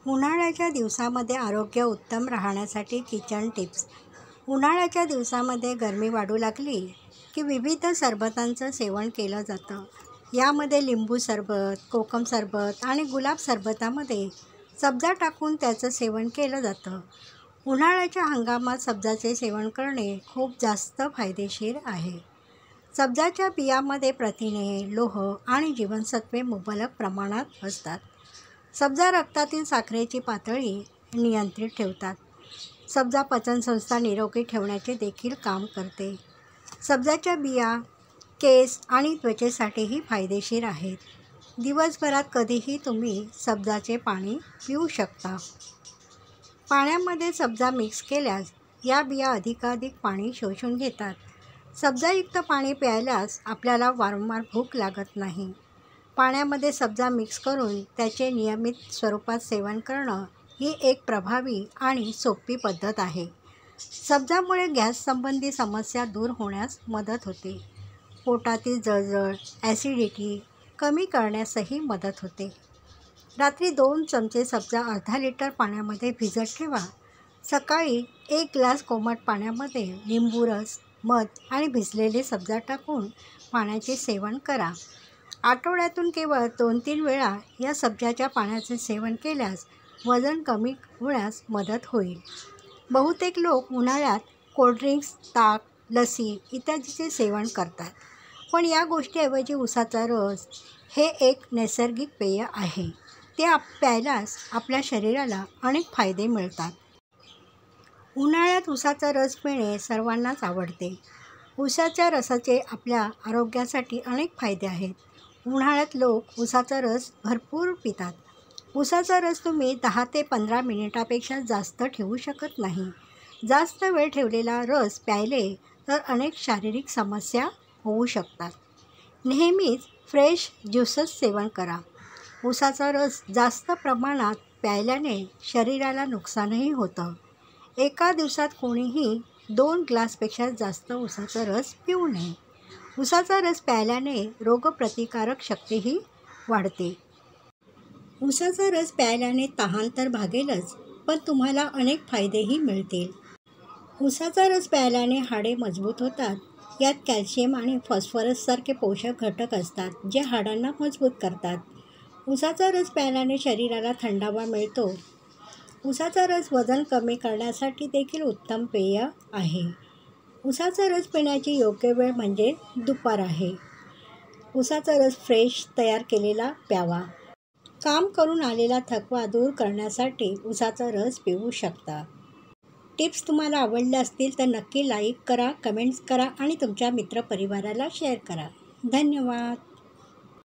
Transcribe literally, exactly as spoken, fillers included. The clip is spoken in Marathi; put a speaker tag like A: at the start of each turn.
A: उन्हाळ्याच्या दिवसामध्ये आरोग्य उत्तम राहण्यासाठी किचन टिप्स. उन्हाळ्याच्या दिवसामध्ये गरमी वाढू लागली की विविध सरबतांचं सेवन केलं जातं. यामध्ये लिंबू सरबत, कोकम सरबत आणि गुलाब सरबतामध्ये सब्जा टाकून त्याचं सेवन केलं जातं. उन्हाळ्याच्या हंगामात सब्जाचे सेवन करणे खूप जास्त फायदेशीर आहे. सब्जाच्या बियांमध्ये प्रथिने, लोह आणि जीवनसत्वे मुबलक प्रमाणात असतात. सब्जा रक्तातील साखरेची पातळी नियंत्रित ठेवतात. सब्जा पचनसंस्था निरोगी ठेवण्याचे देखील काम करते. सब्जाच्या बिया केस आणि त्वचेसाठीही फायदेशीर आहेत. दिवसभरात कधीही तुम्ही सब्जाचे पाणी पिऊ शकता. पाण्यामध्ये सब्जा मिक्स केल्यास या बिया अधिकाधिक पाणी शोषून घेतात. सब्जायुक्त पाणी प्यायल्यास आपल्याला वारंवार भूक लागत नाही. पाण्यामध्ये सब्जा मिक्स करून त्याचे नियमित स्वरूपात सेवन करणं ही एक प्रभावी आणि सोपी पद्धत आहे. सब्जामुळे गॅससंबंधी समस्या दूर होण्यास मदत होते. पोटातील जळजळ, ॲसिडिटी कमी करण्यासही मदत होते. रात्री दोन चमचे सब्जा अर्धा लिटर पाण्यामध्ये भिजत ठेवा. सकाळी एक ग्लास कोमट पाण्यामध्ये लिंबू रस, मध आणि भिजलेले सब्जा टाकून पाण्याचे सेवन करा. आठवड्यातून केवळ दोन तीन वेळा या सब्जाच्या पाण्याचे सेवन केल्यास वजन कमी होण्यास मदत होईल. बहुतेक लोक उन्हाळ्यात कोल्ड्रिंक्स, ताक, लसी इत्यादीचे सेवन करतात. पण या गोष्टीऐवजी उसाचा रस हे एक नैसर्गिक पेय आहे. ते आप प्यायल्यास आपल्या शरीराला अनेक फायदे मिळतात. उन्हाळ्यात उसाचा रस पिणे सर्वांनाच आवडते. उसाच्या रसाचे आपल्या आरोग्यासाठी अनेक फायदे आहेत. उन्हाळ्यात लोक उसाचा रस भरपूर पितात. उसाचा रस तुम्ही दहा ते पंधरा मिनिटापेक्षा जास्त ठेवू शकत नाही. जास्त वेळ ठेवलेला रस प्यायले तर अनेक शारीरिक समस्या होऊ शकतात. नेहमीच फ्रेश ज्यूसच सेवन करा. उसाचा रस जास्त प्रमाणात प्यायल्याने शरीराला नुकसानही होतं. एका दिवसात कोणीही दोन ग्लासपेक्षा जास्त उसाचा रस पिऊ नये. उसाचा रस प्यायल्याने रोगप्रतिकारक शक्तीही वाढते. उसाचा रस प्यायल्याने तहान तर भागेलच, पण तुम्हाला अनेक फायदेही मिळतील. उसाचा रस प्यायल्याने हाडे मजबूत होतात. यात कॅल्शियम आणि फॉस्फरससारखे पोषक घटक असतात, जे हाडांना मजबूत करतात. उसाचा रस प्यायल्याने शरीराला थंडावा मिळतो. उसाचा रस वजन कमी करण्यासाठी देखील उत्तम पेय आहे. उसाचा रस पिण्याची योग्य वेळ म्हणजे दुपार आहे. उसाचा रस फ्रेश तयार केलेला प्यावा. काम करून आलेला थकवा दूर करण्यासाठी उसाचा रस पिऊ शकता. टिप्स तुम्हाला आवडल्या असतील तर नक्की लाईक करा, कमेंट्स करा आणि तुमच्या मित्रपरिवाराला शेअर करा. धन्यवाद.